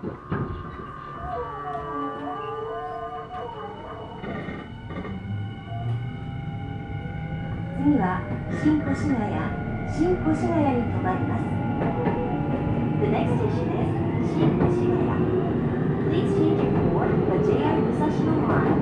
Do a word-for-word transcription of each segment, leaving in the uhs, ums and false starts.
次は新越谷、新越谷に停まります。The next station is 新越谷。Please change for the ジェイアール Musashino line.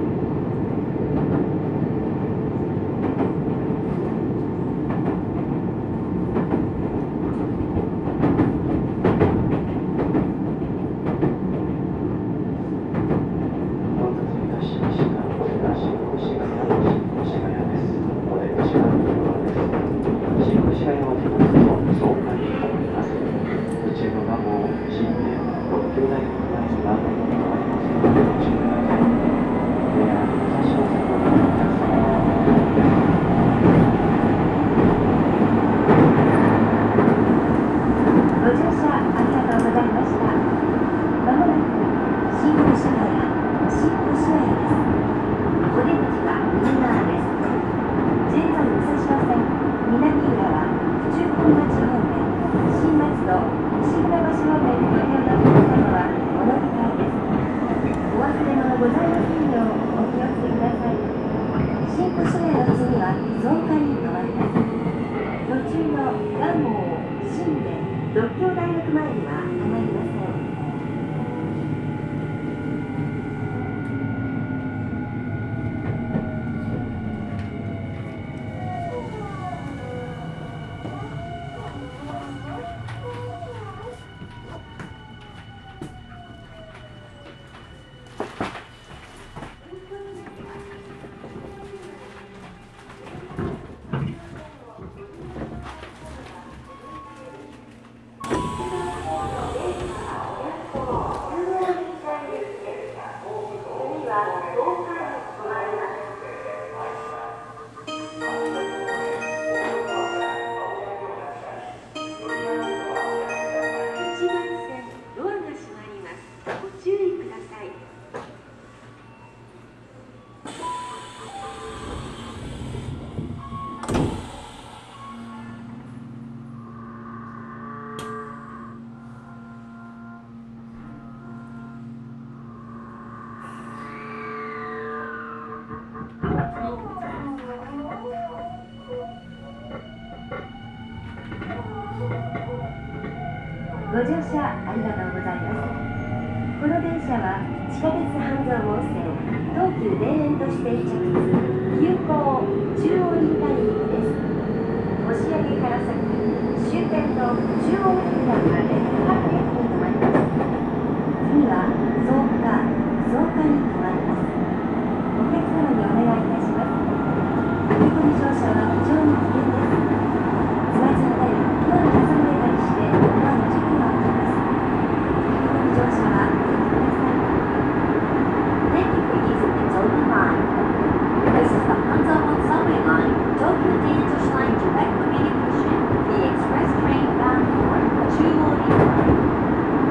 ご乗車ありがとうございます。この電車は地下鉄半蔵門線東急田園都市線着通急行中央インターに行きです。押上から先終点の中央駅まで各駅に停まります。次は草加、草加に停まります。お客様にお願いいたします。駆け込み乗車は非常に危険です。つまずいたりドアに挟まれたりしてドアの事故が起きます。駆け込み乗車はお避けください。Thank you for using the Tobu line. This is the Hanzomon subway line, Tokyo Daenutoshi Line direct communication, the express train bound for Chuo Line.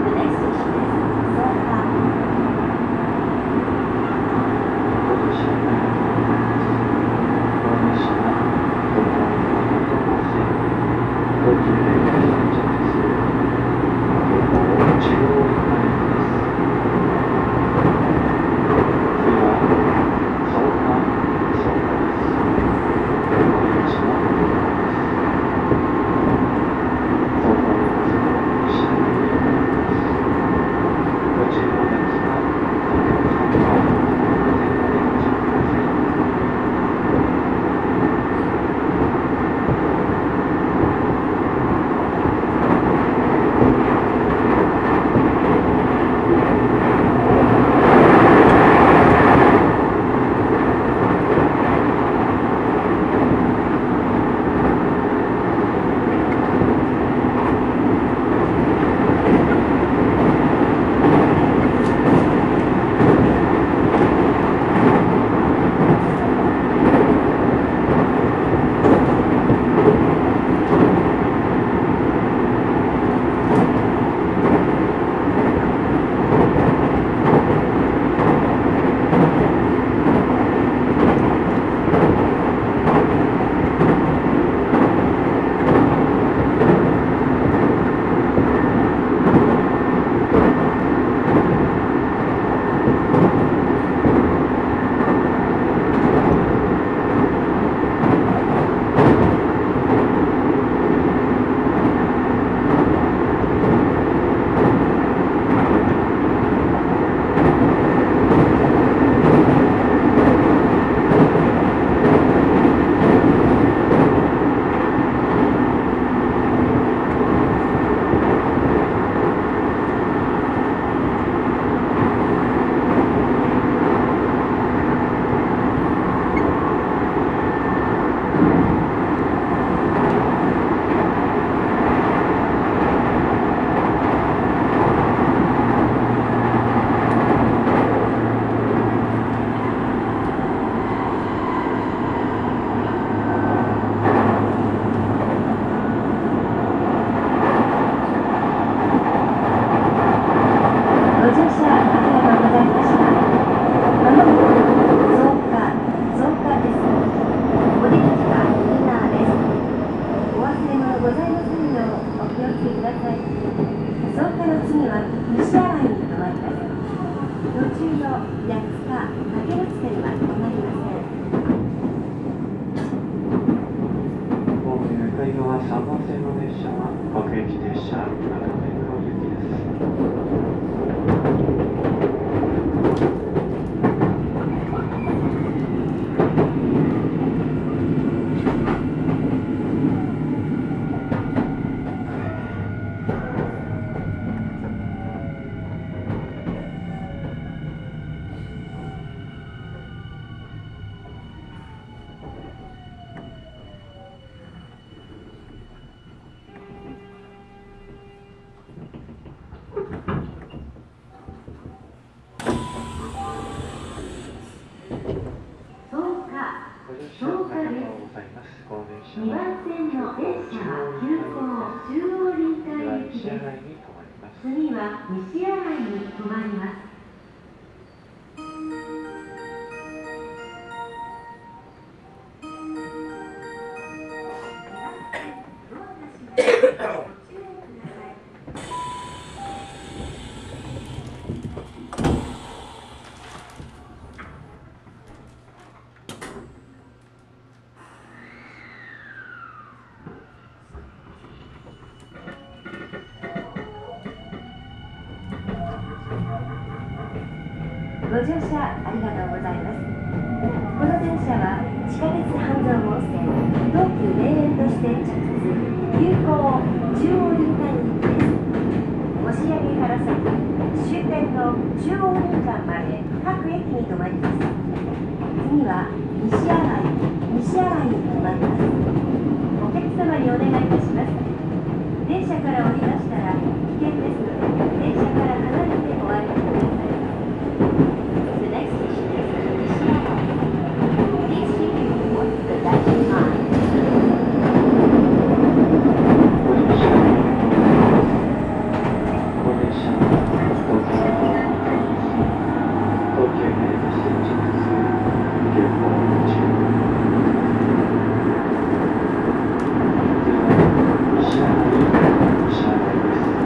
次は西新井に停まります。途中の八塚、竹松線は止まりません。 ホームへ向かい側さんばん線の列車は各駅停車中目黒行きです。 にばん線の電車は急行中央臨海行きです。次は西新井に停まります。ご乗車ありがとうございます。この電車は地下鉄半蔵門線、東急田園都市線直通、急行中央林間行きです。押上から先、終点の中央林間まで各駅に停まります。次は西新井、西新井に停まります。お客様にお願いいたします。電車から降りましたら危険ですので、電車から離れてお歩きください。 西新井です。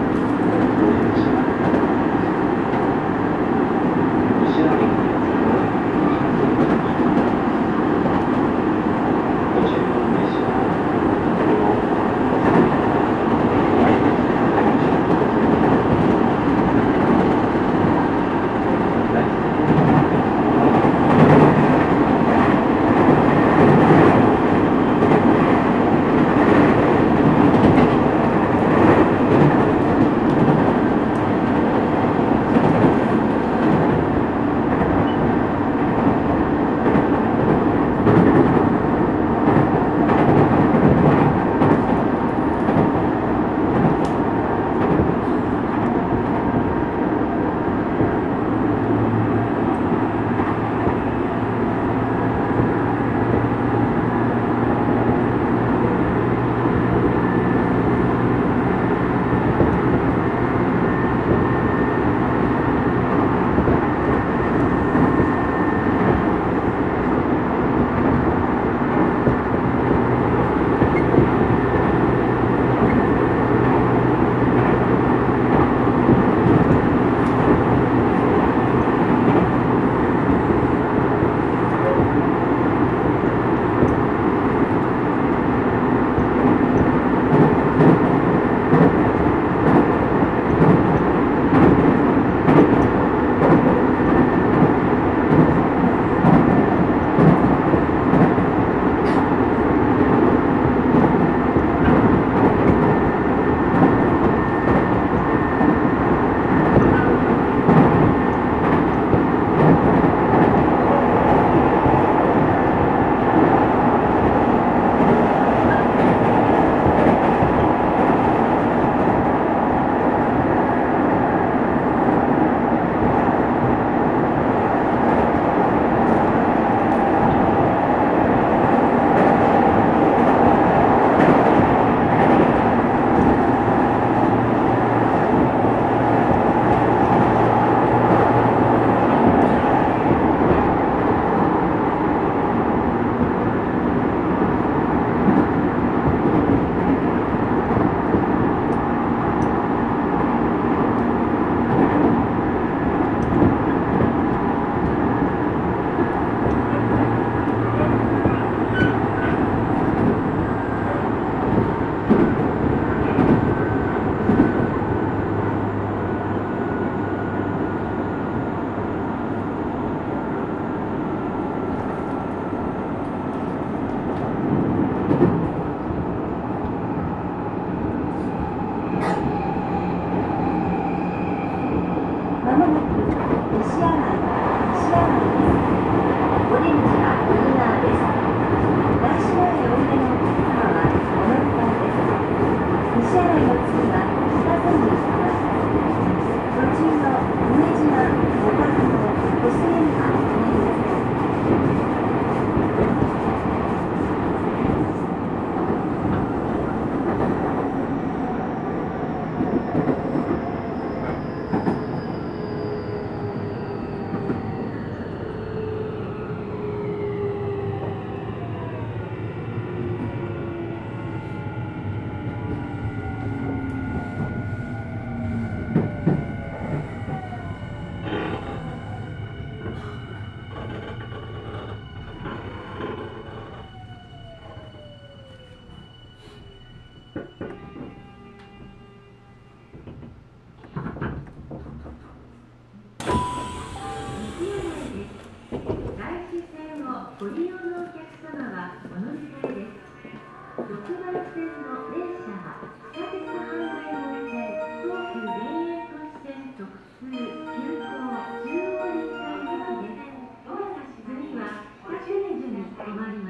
西新井、西新井です。お出口は右側です。習志野へおいでのお客様はお乗り換えです。西新井の次は北千住に停まります。途中の梅島、岡久保、小菅には止まりません。ご利用のお客様はお乗り換えです。ろくばん線の電車は地下鉄阪大門線、東急田園都市線直通急行中央臨海行きです。次は北千住に停まります。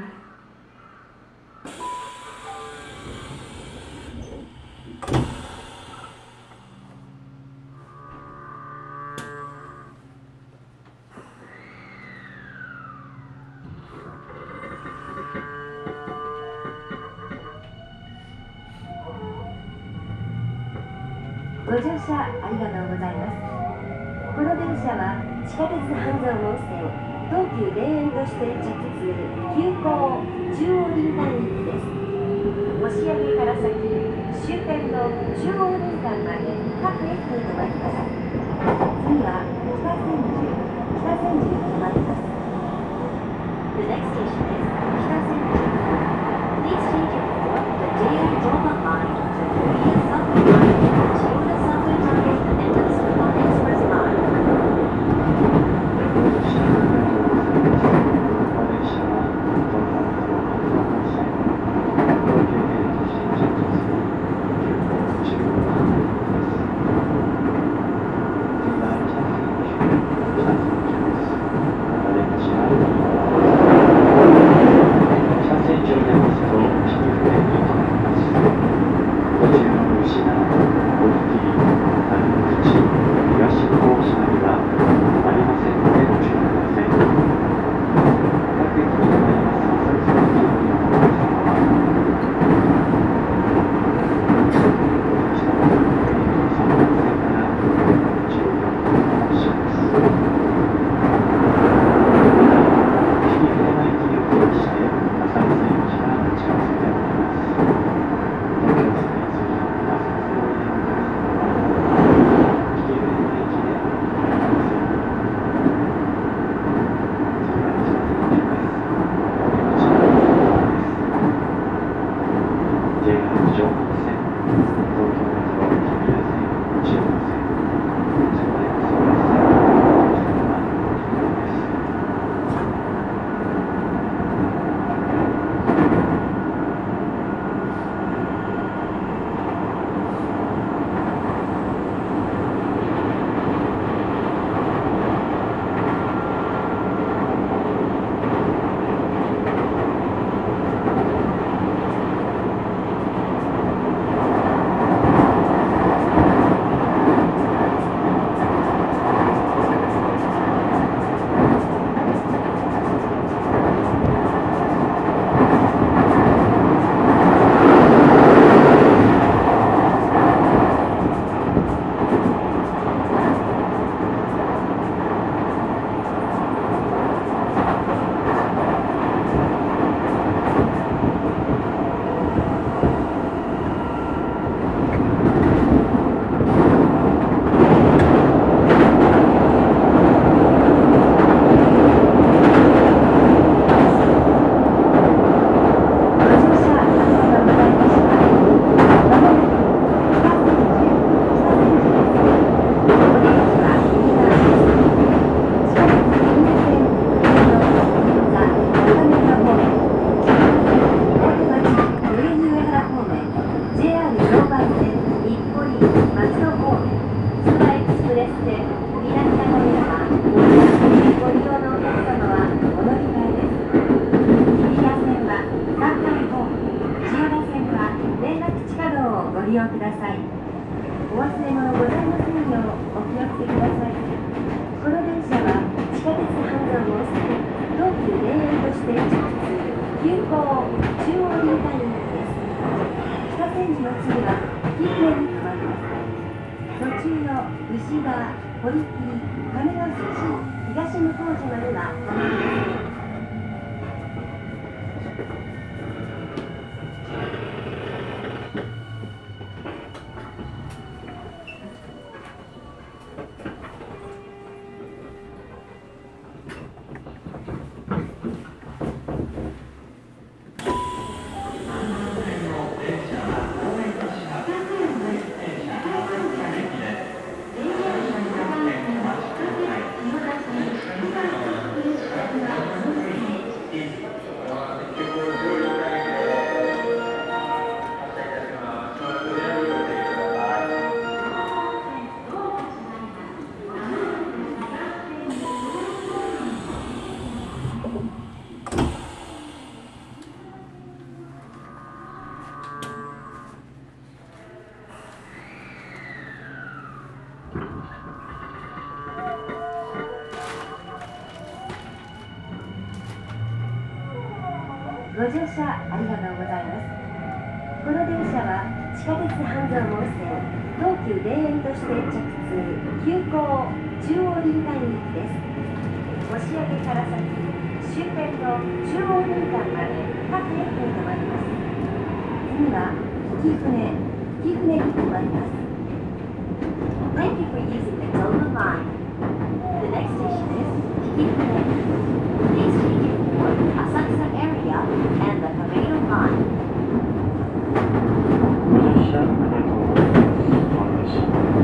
ご乗車ありがとうございます。この電車は地下鉄半蔵門線、東急田園都市線着通急行中央林間行きです。押上から先、終点の中央林間まで各駅に停まります。次は北千住、北千住に停まります。The next station is 北千住。Please change your for the ジェイアール Dover line to Korea Subway line. 忘れ物ございませんようお気をつけください。この電車は地下鉄半蔵門線東急田園都市線直通急行中央林間行きです。北千住の次は紀伊船に停まります。途中の牛場、堀切、亀ヶ筋、東向島では止まりません。ご乗車ありがとうございます。この電車は地下鉄半蔵門線東急田園都市線直通急行中央林間行きです。押上から先終点の中央林間まで各駅に停まります。次は曳舟、曳舟に停まります。Thank you for using the Dover line. The next station is 曳舟. Please change it for Asakusa area and the Kameido line. ご乗車ありがとうございます。ご乗車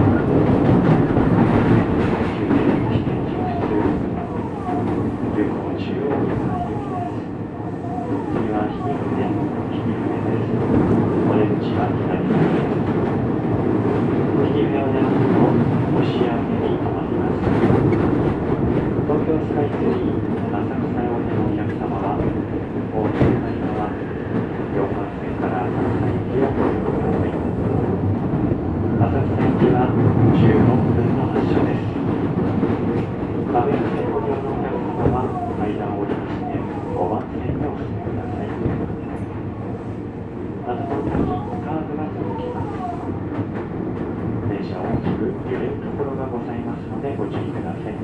急行地点直通急行中央林間行きです。次は曳舟、曳舟です。お出口は左側です。曳舟を出ますと押上に停まります。東京スカイツリー浅草をお出のお客様は大手向側よんばん線から浅草駅をご利用ください。浅草駅はじゅうろっぷんの発車です。壁や線ご利用のお客様は階段を降りましてごばん線にお進みください。またこの先カーブが続きます。電車大きく揺れるところがございますのでご注意ください。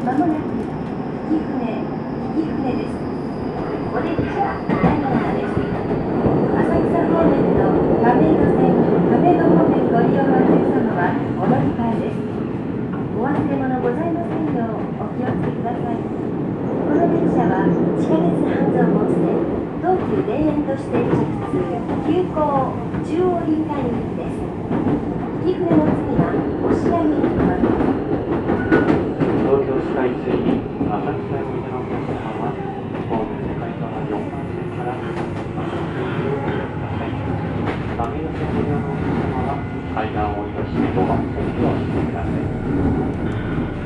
まもなく曳舟曳舟です。お出口は左側です。浅草方面の亀戸線亀戸方面ご利用のお客様はお乗り換えです。お忘れ物ございませんようお気をつけください。この電車は地下鉄半蔵門線東急田園都市線直通急行中央林間行きです。曳舟の次は押上に停まります。 東京スカイツリー浅草にいでのお客様はホーム世界からよんばん線からご利用ください。亀戸線ご利用のお客様は階段を降り出してごばん線でお進みください。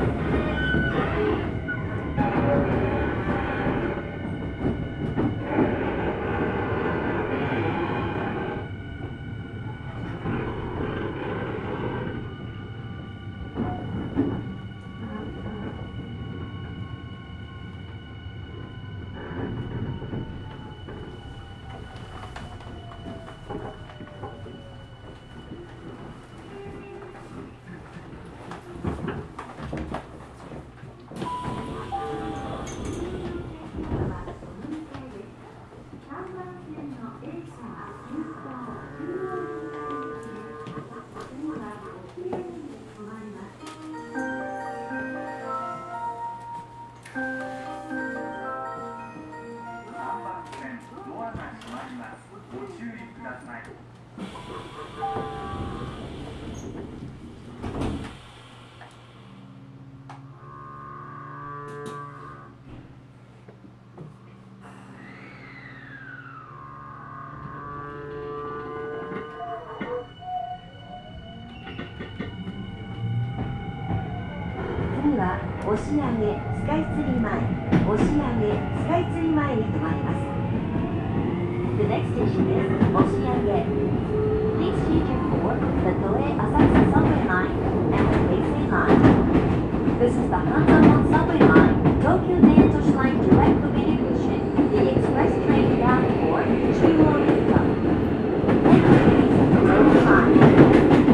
次は押上スカイツリー前押上スカイツリー前に停まります。The next station is 押上。Please change your for the Toei Asakusa subway line and the Heisei line. This is the Hanzomon subway line, Tokyo Daitoshi line direct communication, the express train bound for Chuo-Rinka. Next is Toei line.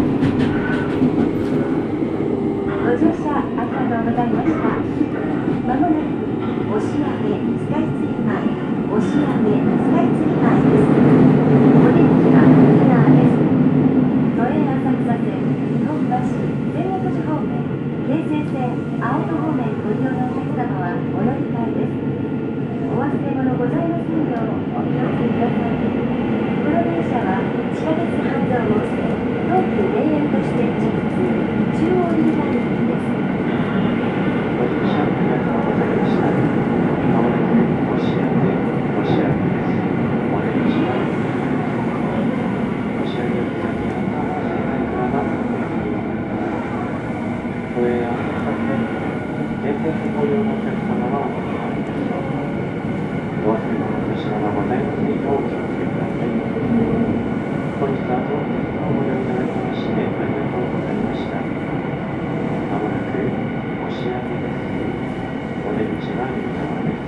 ご乗車ありがとうございました。まもなく押上スカイツリー前押上スカイツリー前です。お出口は右側です。都営浅草線日本橋千葉寺方面京成線青戸方面ご利用のお客様はお乗り換えです。お忘れ物ございませんようお気をつけください。この電車は地下鉄半蔵門線東急田園都市線直通中央林間行きです。 ご乗車ありがとうございました。まもなく押上押上です。お出口は押上より先半蔵門線内からが都営浅草線京成線ご利用のお客様はお乗り換えです。お忘れ物と品がございませんようお気をつけください。本日は当店をご利用いただきましてありがとうございました。まもなく押上です。お出口は右側です。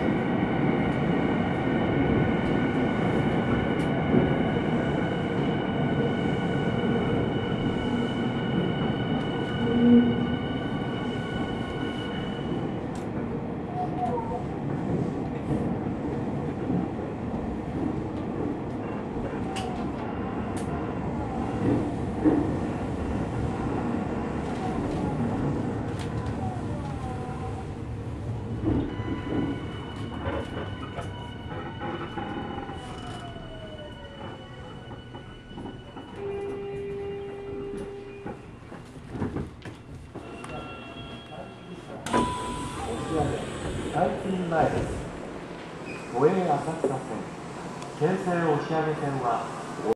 スカイツリー前です。都営浅草線京成押上線は